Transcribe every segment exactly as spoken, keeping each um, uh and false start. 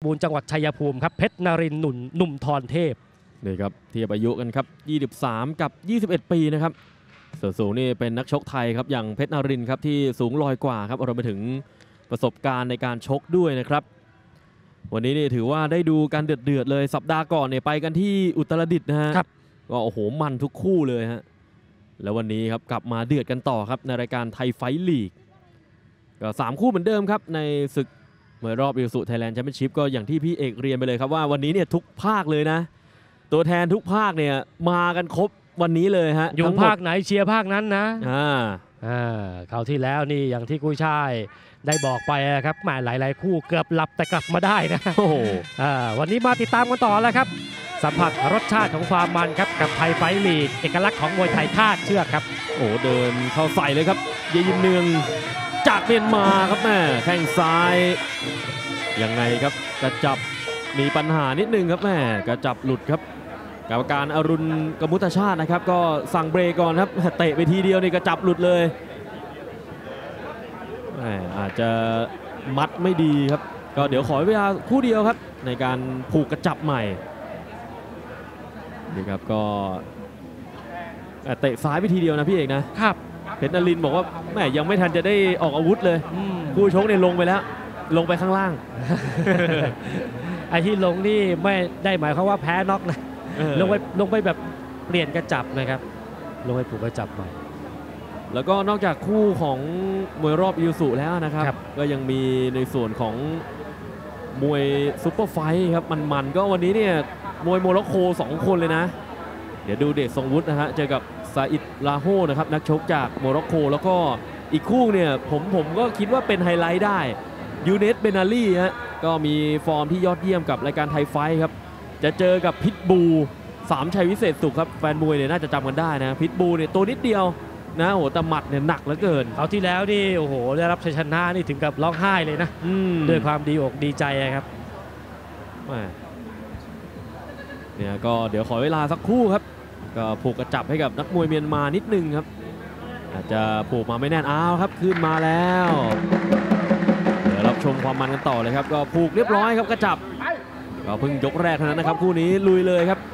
บูรณ์จังหวัดชัยภูมิครับเพชรนรินทร์หนุ่มหนุ่มทรเทพนี่ครับเทียบอายุกันครับยี่สิบสามกับยี่สิบเอ็ดปีนะครับส่วนสูงนี่เป็นนักชกไทยครับอย่างเพชรนรินทร์ครับที่สูงลอยกว่าครับรวมไปถึงประสบการณ์ในการชกด้วยนะครับวันนี้นี่ถือว่าได้ดูการเดือดๆเลยสัปดาห์ก่อนเนี่ยไปกันที่อุตรดิตถ์นะฮะก็โอ้โหมันทุกคู่เลยฮะแล้ววันนี้ครับกลับมาเดือดกันต่อครับในรายการไทยไฟท์ลีกก็สามคู่เหมือนเดิมครับในศึกมวยรอบ Isuzu Thailand Championship ก็อย่างที่พี่เอกเรียนไปเลยครับว่าวันนี้เนี่ยทุกภาคเลยนะตัวแทนทุกภาคเนี่ยมากันครบวันนี้เลยฮะอยู่ภาคไหนเชียร์ภาคนั้นนะอ่าอ่าคราวที่แล้วนี่อย่างที่กุ้ยช่ายได้บอกไปครับแหมหลายๆคู่เกือบหลับแต่กลับมาได้นะโอ้โหอ่าวันนี้มาติดตามกันต่อแล้วครับสัมผัสรสชาติของความมันครับกับไทยไฟท์ลีกเอกลักษณ์ของมวยไทยคาดเชือกครับโอ้เดินเข้าใส่เลยครับเยยินเนืองจากเมียนมาครับแม่แข้งซ้ายยังไงครับกระจับมีปัญหานิดนึงครับแม่กระจับหลุดครับกรรมการอรุณกมุตชาตินะครับก็สั่งเบรกก่อนครับเตะไปทีเดียวนี่กระจับหลุดเลยแม่อาจจะมัดไม่ดีครับก็เดี๋ยวขอเวลาคู่เดียวครับในการผูกกระจับใหม่นี่ครับก็เตะซ้ายไปทีเดียวนะพี่เอกนะครับเพชรนรินทร์บอกว่าแม่ยังไม่ทันจะได้ออกอาวุธเลยคู่ชกเนี่ยลงไปแล้วลงไปข้างล่างไอ้ที่ลงนี่ไม่ได้หมายความว่าแพ้น็อกนะลงไปลงไปแบบเปลี่ยนกระจับนะครับลงไปผูกกระจับใหม่แล้วก็นอกจากคู่ของมวยรอบอิวสุแล้วนะครับก็ยังมีในส่วนของมวยซุปเปอร์ไฟท์ครับมันๆก็วันนี้เนี่ยมวยโมร็อกโกสองคนเลยนะเดี๋ยวดูเดชทรงวุฒินะฮะเจอกับซาอิดลาโฮนะครับนักชกจากโมร็อกโกแล้วก็อีกคู่เนี่ยผมผมก็คิดว่าเป็นไฮไลท์ได้ยูเนสเบนาลี่ฮะก็มีฟอร์มที่ยอดเยี่ยมกับรายการไทยไฟท์ครับจะเจอกับพิทบูสามชัยวิเศษสุขครับแฟนมวยเนี่ยน่าจะจำกันได้นะพิทบูเนี่ยตัวนิดเดียวนะโอ้แต่หมัดเนี่ยหนักเหลือเกินเขาที่แล้วนี่โอ้โหได้รับชัยชนะนี่ถึงกับร้องไห้เลยนะด้วยความดีอกดีใจครับเนี่ยก็เดี๋ยวขอเวลาสักครู่ครับก็ผูกกระจับให้กับนักมวยเมียนมานิดนึงครับอาจจะผูกมาไม่แน่นอ้าวครับขึ้นมาแล้วเดี๋ยวรับชมความมันกันต่อเลยครับก็ผูกเรียบร้อยครับกระจับก็เพิ่งยกแรกเท่านั้นนะครับคู่นี้ลุยเลยครับ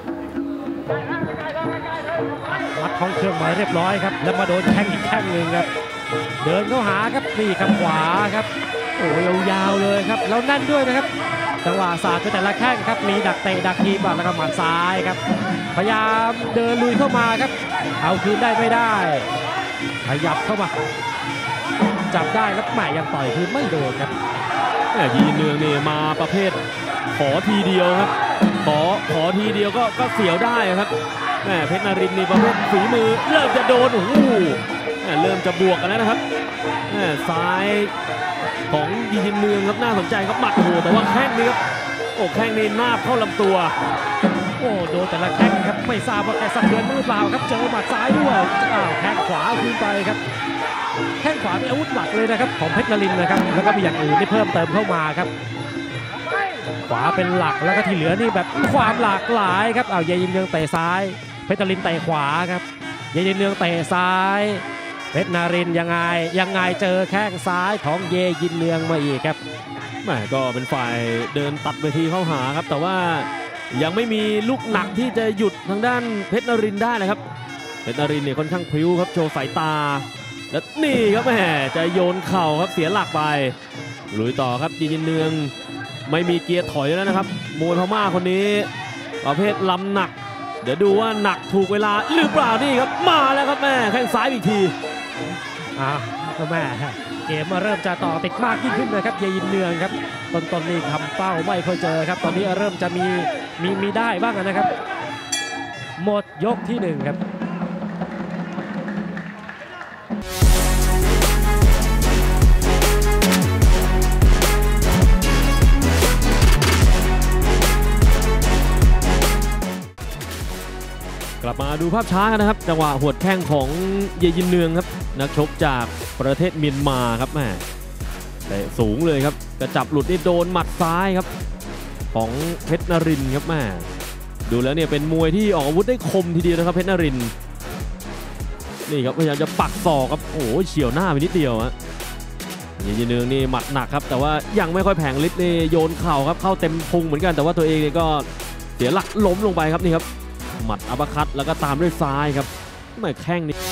มัดท้องเครื่องมาเรียบร้อยครับแล้วมาโดนแข้งอีกแข้งหนึ่งครับเดินเข้าหาครับนี่ครับขวาครับโอ้ยาวๆเลยครับแล้วนั่นด้วยนะครับจังหวะศาสตร์แต่ละแข้งครับมีดักเตะดักทีบแล้วก็หมัดซ้ายครับพยายามเดินลุยเข้ามาครับเอาคืนได้ไม่ได้ขยับเข้ามาจับได้แล้วแหมยังต่อยคืนไม่โดนครับยีเนืองนี่มาประเภทขอทีเดียวครับขอขอทีเดียวก็ก็เสียวได้ครับแม่เพชรนรินทร์นี่ประเภทฝีมือเริ่มจะโดนโอ้โหเริ่มจะบวกกันแล้วนะครับซ้ายของยีนเมืองครับน่าสนใจครับหมัดโอ้โหแต่ว่าแข้งนี้ครับโอ้แข้งนี้นาบเข้าลำตัวโอ้โดนแต่ละแข้งครับไม่ทราบว่าแกสะเทือนหรือเปล่าครับเจอหมัดซ้ายด้วยอ้าวแข้งขวาขึ้นไปครับแข้งขวาเป็นอาวุธหลักเลยนะครับของเพชรนรินทร์นะครับแล้วก็มีอย่างอื่นที่เพิ่มเติมเข้ามาครับขวาเป็นหลักแล้วก็ที่เหลือนี่แบบความหลากหลายครับเอาเยยินเนืองเตะซ้ายเพชรนรินทร์เตะขวาครับเยยินเนืองเตะซ้ายเพชรนรินทร์ยังไงยังไงเจอแข้งซ้ายของเยยินเนืองมาอีกครับแหมก็เป็นฝ่ายเดินตัดเวทีเข้าหาครับแต่ว่ายังไม่มีลูกหนักที่จะหยุดทางด้านเพชรนรินทร์ได้นะครับเพชรนรินทร์เนี่ยค่อนข้างพริ้วครับโชว์สายตาแล้วนี่ครับแหมจะโยนเข่าครับเสียหลักไปลุยต่อครับเยยินเนืองไม่มีเกียร์ถอยแล้วนะครับมวยพม่าคนนี้ประเภทลำหนักเดี๋ยวดูว่าหนักถูกเวลาหรือเปล่านี่ครับมาแล้วครับแม่แข้งซ้ายอีกทีอ่าแม่เกมมาเริ่มจะต่อติดมากยิ่งขึ้นนะครับเยยินเนืองครับต้นๆนี่ทำเป้าไม่ค่อยเจอครับตอนนี้เริ่มจะมีมีมีได้บ้างนะครับหมดยกที่หนึ่งครับกลับมาดูภาพช้ากันนะครับจังหวะหวดแข้งของเยยินเนืองครับนักชกจากประเทศเมียนมาครับแม่แต่สูงเลยครับกระจับหลุดนี่โดนหมัดซ้ายครับของเพชรนรินทร์ครับแม่ดูแล้วเนี่ยเป็นมวยที่ออกอาวุธได้คมทีเดียวนะครับเพชรนรินทร์นี่ครับพยายามจะปักศอกครับโอ้โหเฉี่ยวหน้าไปนิดเดียวฮะเยยินเนืองนี่หมัดหนักครับแต่ว่ายังไม่ค่อยแผงฤทธิ์นี่โยนเข่าครับเข้าเต็มพุงเหมือนกันแต่ว่าตัวเองนี่ก็เสียหลักล้มลงไปครับนี่ครับหมัดอัปเปอร์คัตแล้วก็ตามด้วยซ้ายครับไม่แข้งนี่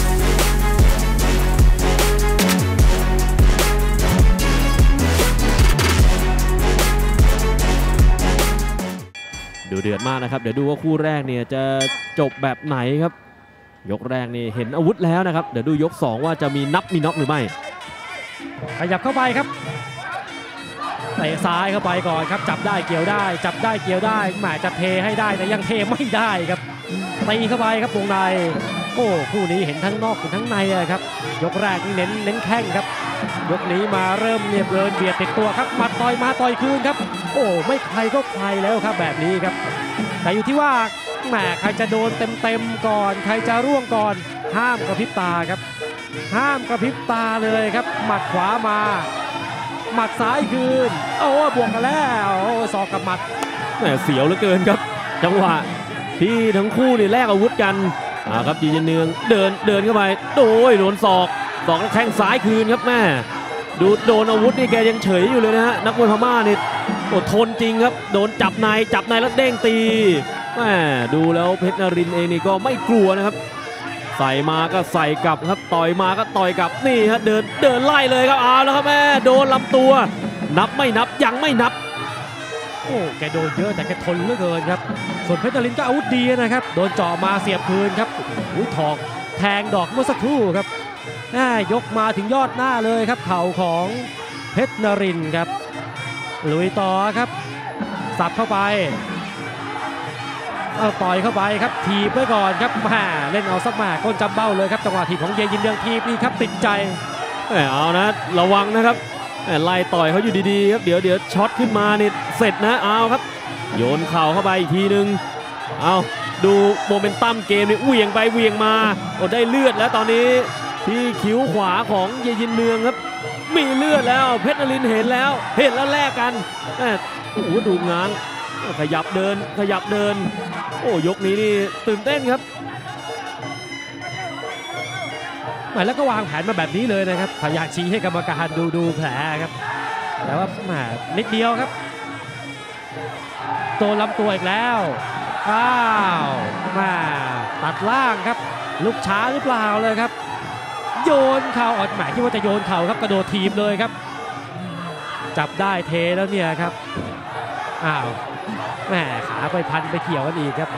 ดูเดือดมากนะครับเดี๋ยวดูว่าคู่แรกเนี่ยจะจบแบบไหนครับยกแรกนี่เห็นอาวุธแล้วนะครับเดี๋ยวดูยกสองว่าจะมีนับมีน็อกหรือไม่ขยับเข้าไปครับเตะซ้ายเข้าไปก่อนครับจับได้เกี่ยวได้จับได้เกี่ยวได้แหมจะเทให้ได้แต่ยังเทไม่ได้ครับตีเข้าไปครับวงในโอ้คู่นี้เห็นทั้งนอกทั้งในครับยกแรกนี่เน้นเน้นแข้งครับยกนี้มาเริ่มเนียบเดินเบียดติดตัวครับหมัดต่อยมาต่อยคืนครับโอ้ไม่ใครก็ใครแล้วครับแบบนี้ครับแต่อยู่ที่ว่าแหมใครจะโดนเต็มๆก่อนใครจะร่วงก่อนห้ามกระพริบตาครับห้ามกระพริบตาเลยครับหมัดขวามาหมัดซ้ายคืนโอ้บวกกันแล้วโอ้ศอกกับหมัดแหมเสียวเหลือเกินครับจังหวะที่ทั้งคู่นี่แลกอาวุธกันอ่าครับเยยินเนืองเดินเดินเข้าไปโดยโดนศอกศอกแล้วแข้งซ้ายคืนครับแม่ดูโดนอาวุธนี่แกยังเฉยอยู่เลยนะฮะนักมวยพม่านี่อดทนจริงครับโดนจับในจับในแล้วเด้งตีแม่ดูแล้วเพชรนรินทร์เองนี่ก็ไม่กลัวนะครับใส่มาก็ใส่กลับครับต่อยมาก็ต่อยกลับนี่ฮะเดินเดินไล่เลยครับเอาแล้วครับแม่โดนลำตัวนับไม่นับยังไม่นับโอ้แกโดนเยอะแต่แกทนเหลือเกินครับส่วนเพชรนรินทร์ก็อาวุธดีนะครับโดนเจาะมาเสียบคืนครับอุ้ยถอกแทงดอกเมื่อสักครู่ครับยกมาถึงยอดหน้าเลยครับเข่าของเพชรนรินทร์ครับลุยต่อครับสับเข้าไปเอาต่อยเข้าไปครับทีบไว้ก่อนครับแม่เล่นเอาสักแม่ก้นจำเบ้าเลยครับจังหวะทีบของเยยินเนืองทีบนี่ครับติดใจเอานะระวังนะครับไล่ต่อยเขาอยู่ดีๆครับเดี๋ยวเดี๋ยวช็อตขึ้นมานี่เสร็จนะเอาครับโยนเข่าเข้าไปอีกทีนึงเอาดูโมเมนตัมเกมนี่เหวี่ยงไปเหวี่ยงมาโอ้ได้เลือดแล้วตอนนี้ที่คิ้วขวาของเยยินเนืองครับมีเลือดแล้วเพชรนรินทร์เห็นแล้วเห็นแล้วแลกกันโอ้โหดูง้างขยับเดินขยับเดินโอ้ยกนี้นี่ตื่นเต้นครับแล้วก็วางแผนมาแบบนี้เลยนะครับพยายามชี้ให้กรรมการดูดูแผลครับแต่ว่าแหมนิดเดียวครับตัวลำตัวอีกแล้วอ้าวมาตัดล่างครับลุกช้าหรือเปล่าเลยครับโยนเข่าอดหมายที่ว่าจะโยนเข่าครับกระโดดทีมเลยครับจับได้เทแล้วเนี่ยครับอ้าวแหมขาไปพันไปเกี่ยวกันอีกครับ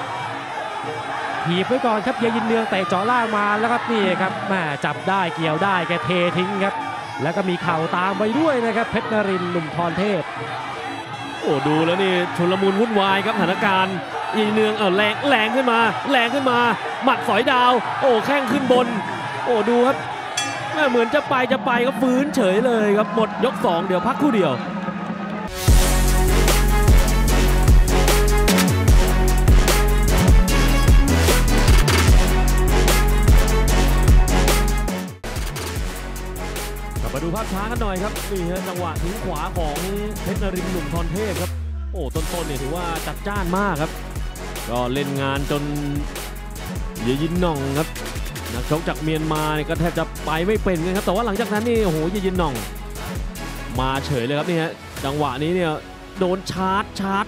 ถีบไว้ก่อนครับเยยินเนืองเตะเจาะล่างมาแล้วครับนี่ครับแหมจับได้เกี่ยวได้แกเททิ้งครับแล้วก็มีเข่าตามไปด้วยนะครับเพชรนรินทร์หนุ่มพรเทพโอ้ดูแล้วนี่ชุลมุนวุ่นวายครับสถานการณ์เยยินเนืองเออแรงแรงขึ้นมาแรงขึ้นมาหมัดสอยดาวโอ้แข้งขึ้นบนโอ้ดูครับแม่เหมือนจะไปจะไปก็ฟื้นเฉยเลยครับหมดยกสองเดี๋ยวพักคู่เดียวมาดูภาพช้ากันหน่อยครับนี่ฮะจังหวะทิ้งขวาของเพชรนรินทร์หนุ่มพรเทพครับโอ้ต้นๆเนี่ยถือว่าจัดจ้านมากครับก็เล่นงานจนเยยินหน่องครับนักชกจากเมียนมาเนี่ยก็แทบจะไปไม่เป็นเลยครับแต่ว่าหลังจากนั้นนี่โอ้โหเยยินหน่องมาเฉยเลยครับนี่ฮะจังหวะนี้เนี่ยโดนชาร์จชาร์จ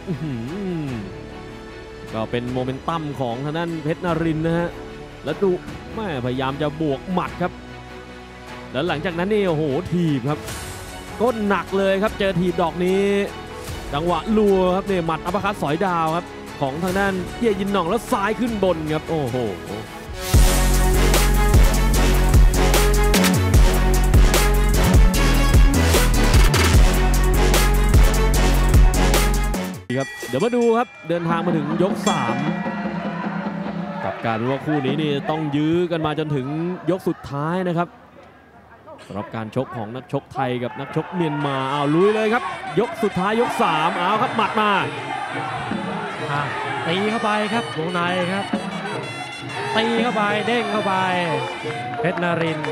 ก็เป็นโมเมนตัมของทางด้านเพชรนรินทร์นะฮะแล้วดูแม่พยายามจะบวกหมัดครับแล้วหลังจากนั้นนี่โอ้โหถีบครับก้นหนักเลยครับเจอถีบดอกนี้จังหวะลัวครับเนี่ยหมัดอัปเปอร์คัตสอยดาวครับของทางด้านเยยินหน่องแล้วซ้ายขึ้นบนครับโอ้โหครับเดี๋ยวมาดูครับเดินทางมาถึงยกสามกับการว่าคู่นี้นี่ต้องยื้อกันมาจนถึงยกสุดท้ายนะครับสำหรับการชกของนักชกไทยกับนักชกเมียนมาเอาลุยเลยครับยกสุดท้ายยกสามเอาครับหมัดมาตีเข้าไปครับวงในครับตีเข้าไปเด้งเข้าไปเพชรนรินทร์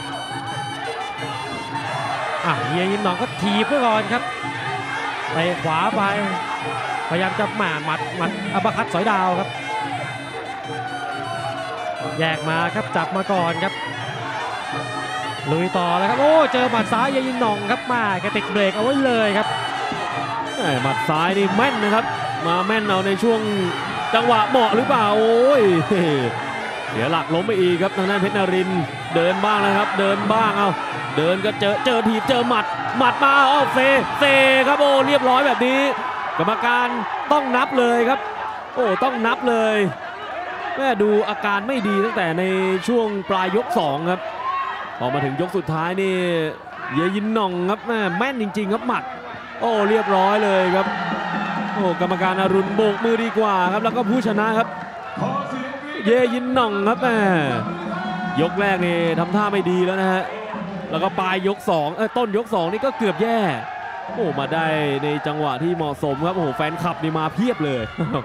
อ่ะเฮียยินหนองก็ถีบไว้ก่อนครับเตะขวาไปพยายามจะหม่าหมัดหมัดอัปเปอร์คัตสอยดาวครับแยกมาครับจับมาก่อนครับลุยต่อแล้วครับโอ้เจอหมัดซ้ายเยยินหน่องครับมากระติกเบรกเอาไว้เลยครับแหม่หมัดซ้ายนี่แม่นนะครับมาแม่นเอาในช่วงจังหวะเหมาะหรือเปล่าโอ้ยเดี๋ยวหลักล้มไปอีกครับทางด้านเพชรนรินทร์เดินบ้างนะครับเดินบ้างเอาเดินก็เจอเจอถีบเจอหมัดหมัดมาเอาเซเซครับโอ้เรียบร้อยแบบนี้กรรมการต้องนับเลยครับโอ้ต้องนับเลยแม่ดูอาการไม่ดีตั้งแต่ในช่วงปลายยกสองครับพอมาถึงยกสุดท้ายนี่เยยินหน่องครับแม่แม่นจริงๆครับหมัดโอ้เรียบร้อยเลยครับโอ้กรรมการอรุณโบกมือดีกว่าครับแล้วก็ผู้ชนะครับเยยินหน่องครับแม่ยกแรกนี่ทำท่าไม่ดีแล้วนะฮะแล้วก็ปลายยกสองเออต้นยกสองนี่ก็เกือบแย่โอ้มาได้ในจังหวะที่เหมาะสมครับโอ้โหแฟนคลับนี่มาเพียบเลย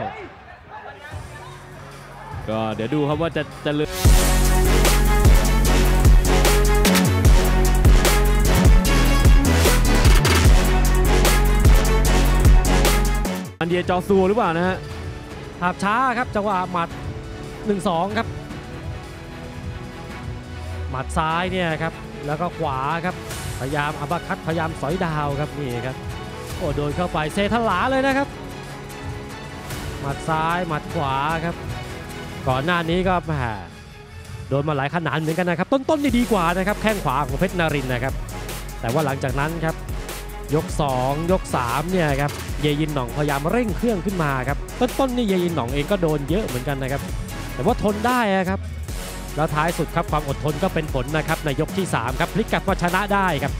ก็เดี๋ยวดูครับว่าจะจะเลือกอันเดียจอซูหรือเปล่านะฮะภาพช้าครับจังหวะหมัด หนึ่งสอง ครับหมัดซ้ายเนี่ยครับแล้วก็ขวาครับพยายามอัปเปอร์คัตพยายามสอยดาวครับนี่ครับโอ้โดนเข้าไปเซทลาเลยนะครับหมัดซ้ายหมัดขวาครับก่อนหน้านี้ก็แหมโดนมาหลายขนาดเหมือนกันนะครับต้นๆนี่ดีกว่านะครับแข้งขวาของเพชรนรินทร์นะครับแต่ว่าหลังจากนั้นครับยกสองยกสามเนี่ยครับเยยินหน่องพยายามเร่งเครื่องขึ้นมาครับต้นๆนี่เยยินหน่องเองก็โดนเยอะเหมือนกันนะครับแต่ว่าทนได้ครับแล้วท้ายสุดครับความอดทนก็เป็นผลนะครับในยกที่สามครับพลิกกลับมาชนะได้ครับ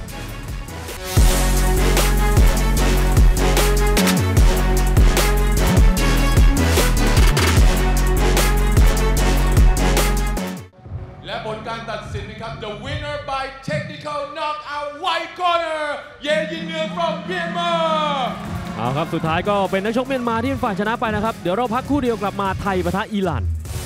และผลการตัดสินนะครับ The winner by technical knockout white corner เยยินเนือง from Myanmar เอาครับสุดท้ายก็เป็นนักชกเมียนมาที่เป็นฝ่ายชนะไปนะครับเดี๋ยวเราพักคู่เดียวกลับมาไทยปะทะอิหร่าน